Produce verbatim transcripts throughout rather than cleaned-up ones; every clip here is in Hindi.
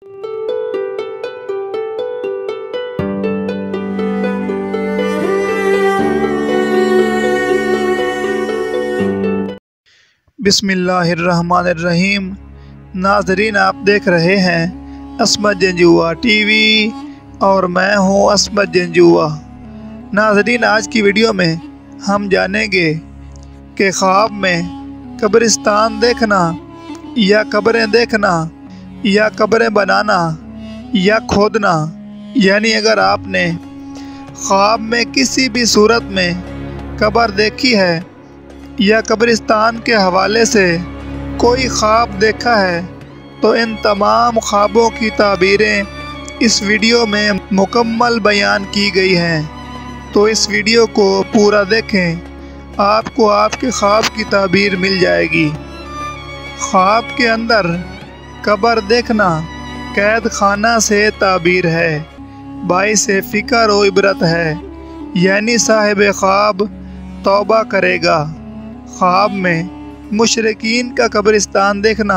बिस्मिल्लाहिर्रहमानिर्रहीम। नाज़रीन, आप देख रहे हैं असमत जंजुआ टीवी और मैं हूं असमत जंजुआ। नाज़रीन, आज की वीडियो में हम जानेंगे कि ख्वाब में कब्रिस्तान देखना या कब्रें देखना या कब्रें बनाना या खोदना, यानी अगर आपने ख्वाब में किसी भी सूरत में कब्र देखी है या कब्रिस्तान के हवाले से कोई ख्वाब देखा है तो इन तमाम ख्वाबों की ताबीरें इस वीडियो में मुकम्मल बयान की गई हैं। तो इस वीडियो को पूरा देखें, आपको आपके ख्वाब की ताबीर मिल जाएगी। ख्वाब के अंदर कब्र देखना कैद खाना से ताबीर है, बाइस फ़िक्र व इबरत है, यानी साहिब ख्वाब तौबा करेगा। ख्वाब में मुशरिकीन का कब्रिस्तान देखना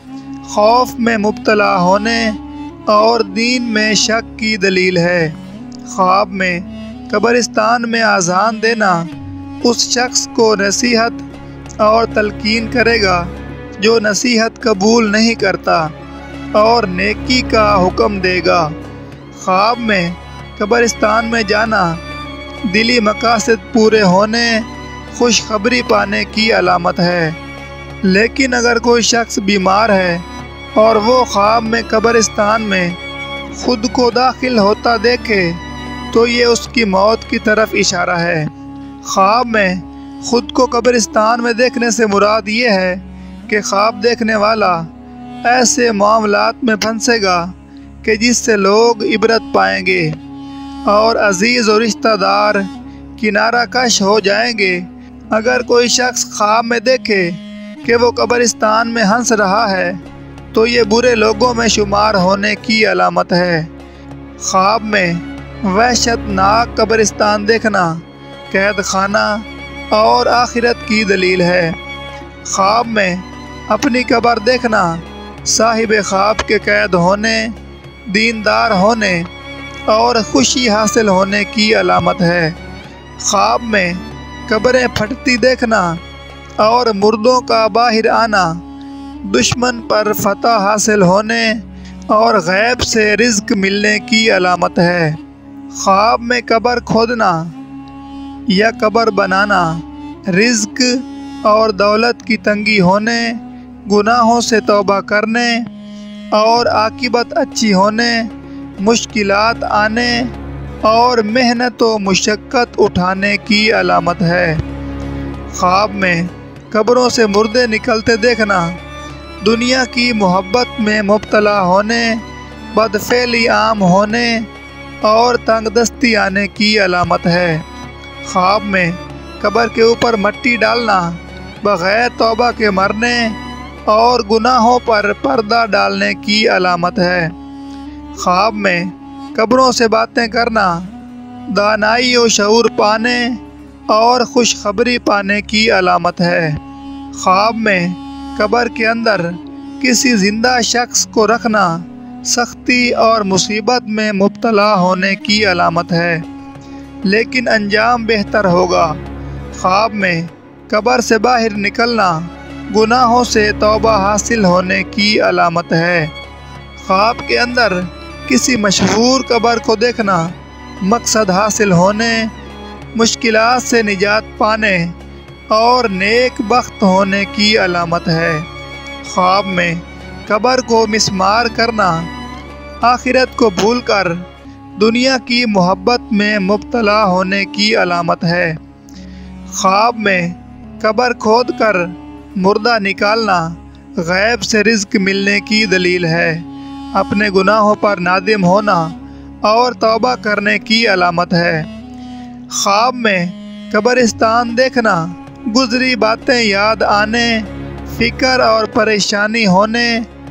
खौफ में मुब्तला होने और दीन में शक की दलील है। ख्वाब में कब्रिस्तान में आज़ान देना उस शख्स को नसीहत और तलकीन करेगा जो नसीहत कबूल नहीं करता और नेकी का हुक्म देगा। ख्वाब में कब्रिस्तान में जाना दिली मकासद पूरे होने, खुशखबरी पाने की अलामत है। लेकिन अगर कोई शख्स बीमार है और वो ख्वाब में कब्रिस्तान में खुद को दाखिल होता देखे तो ये उसकी मौत की तरफ इशारा है। ख्वाब में खुद को कब्रिस्तान में देखने से मुराद ये है कि ख्वाब देखने वाला ऐसे मामलात में फंसेगा कि जिससे लोग इबरत पाएंगे और अजीज़ और रिश्तेदार किनारा कश हो जाएंगे। अगर कोई शख्स ख्वाब में देखे कि वो कब्रिस्तान में हंस रहा है तो ये बुरे लोगों में शुमार होने की अलामत है। ख्वाब में वहशतनाक कब्रिस्तान देखना कैद खाना और आखिरत की दलील है। ख्वाब में अपनी कब्र देखना साहिब ख्वाब के कैद होने, दीनदार होने और खुशी हासिल होने की अलामत है। ख्वाब में कब्रें फटती देखना और मुर्दों का बाहर आना दुश्मन पर फतह हासिल होने और गैब से रिज़्क मिलने की अलामत है। ख्वाब में कब्र खोदना या कब्र बनाना रिज़्क और दौलत की तंगी होने, गुनाहों से तौबा करने और आकिबत अच्छी होने, मुश्किलात आने और मेहनत व मुशक्क़त उठाने की अलामत है। ख्वाब में कब्रों से मुर्दे निकलते देखना दुनिया की मोहब्बत में मुब्तला होने, बदफेली आम होने और तंगदस्ती आने की अलामत है। ख्वाब में कब्र के ऊपर मट्टी डालना बग़ैर तौबा के मरने और गुनाहों पर पर्दा डालने की अलामत है। ख्वाब में कब्रों से बातें करना दानाई और शऊर पाने और खुशखबरी पाने की अलामत है। ख्वाब में कब्र के अंदर किसी ज़िंदा शख्स को रखना सख्ती और मुसीबत में मुब्तला होने की अलामत है, लेकिन अंजाम बेहतर होगा। ख्वाब में कब्र से बाहर निकलना गुनाहों से तौबा हासिल होने की अलामत है। ख्वाब के अंदर किसी मशहूर कब्र को देखना मकसद हासिल होने, मुश्किलात से निजात पाने और नेक बख्त होने की अलामत है। ख्वाब में कब्र को मिस्मार करना आखिरत को भूलकर दुनिया की मोहब्बत में मुब्तला होने की अलामत है। ख्वाब में कब्र खोद कर मुर्दा निकालना गैब से रिज़्क मिलने की दलील है। अपने गुनाहों पर नादिम होना और तौबा करने की अलामत है। ख्वाब में कब्रिस्तान देखना गुज़री बातें याद आने, फ़िक्र और परेशानी होने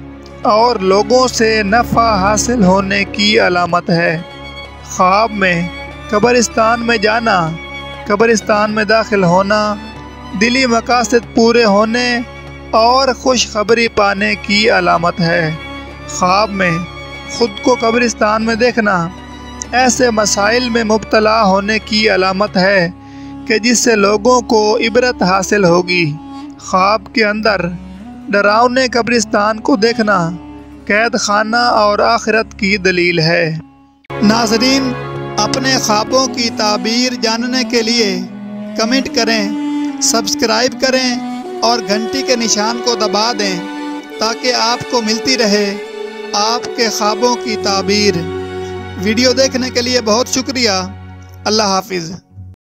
और लोगों से नफ़ा हासिल होने की अलामत है। ख्वाब में कब्रिस्तान में जाना, कब्रिस्तान में दाखिल होना, दिली मकासद पूरे होने और खुशखबरी पाने की अलामत है। ख्वाब में ख़ुद को कब्रिस्तान में देखना ऐसे मसाइल में मुब्तला होने की अलामत है कि जिससे लोगों को इबरत हासिल होगी। ख्वाब के अंदर डरावने कब्रिस्तान को देखना कैद खाना और आखिरत की दलील है। नाज़रीन, अपने ख्वाबों की ताबीर जानने के लिए कमेंट करें, सब्सक्राइब करें और घंटी के निशान को दबा दें ताकि आपको मिलती रहे आपके ख्वाबों की ताबीर। वीडियो देखने के लिए बहुत शुक्रिया। अल्लाह हाफिज़।